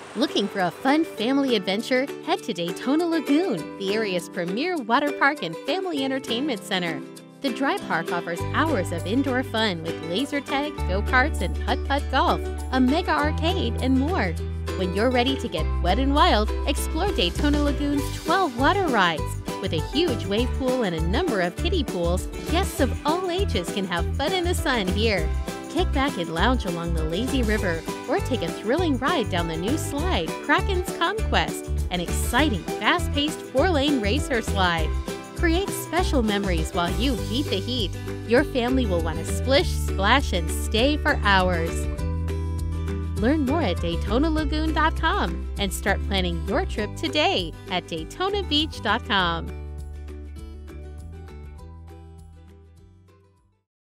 Looking for a fun family adventure? Head to Daytona Lagoon, the area's premier water park and family entertainment center. The dry park offers hours of indoor fun with laser tag, go-karts, and putt-putt golf, a mega arcade, and more. When you're ready to get wet and wild, explore Daytona Lagoon's 12 water rides. With a huge wave pool and a number of kiddie pools, guests of all ages can have fun in the sun here. Kick back and lounge along the lazy river, or take a thrilling ride down the new slide, Kraken's Conquest, an exciting, fast-paced 4-lane racer slide. Create special memories while you beat the heat. Your family will want to splish, splash, and stay for hours. Learn more at DaytonaLagoon.com and start planning your trip today at DaytonaBeach.com.